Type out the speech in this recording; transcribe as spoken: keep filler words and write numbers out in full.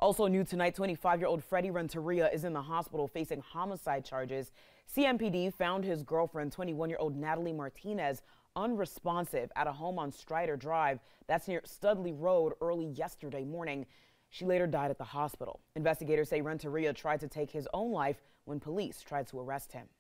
Also new tonight, twenty-five-year-old Freddie Renteria is in the hospital facing homicide charges. C M P D found his girlfriend, twenty-one-year-old Natalie Martinez, unresponsive at a home on Strider Drive. That's near Studley Road early yesterday morning. She later died at the hospital. Investigators say Renteria tried to take his own life when police tried to arrest him.